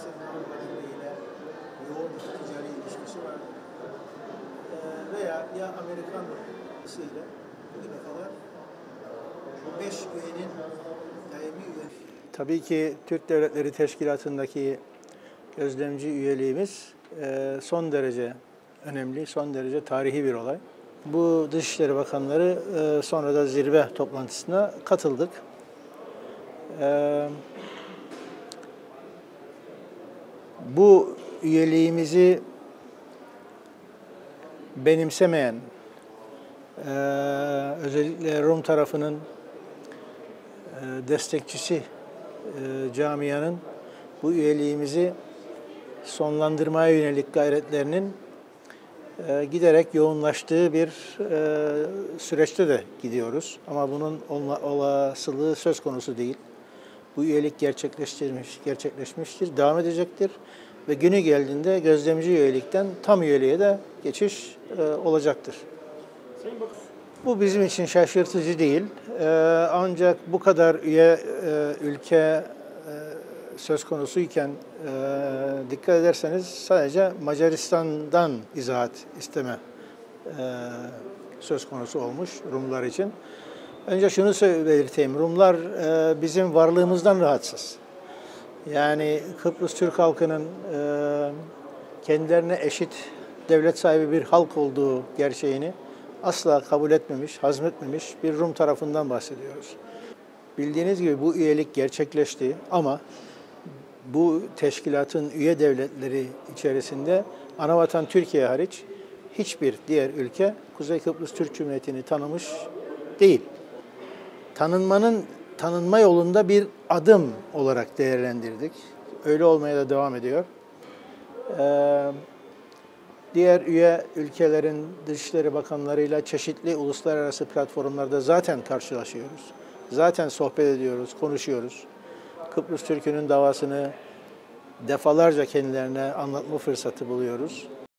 Avrupa Birliği ile yoğun bir ticari ilişkisi var. Veya ya Amerikan ile bugüne kadar bu 5 üyenin daimi üye. Tabii ki Türk Devletleri Teşkilatı'ndaki gözlemci üyeliğimiz son derece önemli, son derece tarihi bir olay. Bu Dışişleri Bakanları sonra da zirve toplantısına katıldık. Bu üyeliğimizi benimsemeyen, özellikle Rum tarafının destekçisi camianın bu üyeliğimizi sonlandırmaya yönelik gayretlerinin giderek yoğunlaştığı bir süreçte de gidiyoruz. Ama bunun olasılığı söz konusu değil. Bu üyelik gerçekleşmiştir, devam edecektir ve günü geldiğinde gözlemci üyelikten tam üyeliğe de geçiş olacaktır. Bu bizim için şaşırtıcı değil. Ancak bu kadar üye ülke söz konusuyken dikkat ederseniz sadece Macaristan'dan izahat isteme söz konusu olmuş Rumlar için. Önce şunu belirteyim, Rumlar bizim varlığımızdan rahatsız. Yani Kıbrıs Türk halkının kendilerine eşit devlet sahibi bir halk olduğu gerçeğini asla kabul etmemiş, hazmetmemiş bir Rum tarafından bahsediyoruz. Bildiğiniz gibi bu üyelik gerçekleşti ama bu teşkilatın üye devletleri içerisinde anavatan Türkiye hariç hiçbir diğer ülke Kuzey Kıbrıs Türk Cumhuriyeti'ni tanımış değil. Tanınma yolunda bir adım olarak değerlendirdik. Öyle olmaya da devam ediyor. Diğer üye ülkelerin Dışişleri Bakanlarıyla çeşitli uluslararası platformlarda zaten karşılaşıyoruz. Zaten sohbet ediyoruz, konuşuyoruz. Kıbrıs Türk'ünün davasını defalarca kendilerine anlatma fırsatı buluyoruz.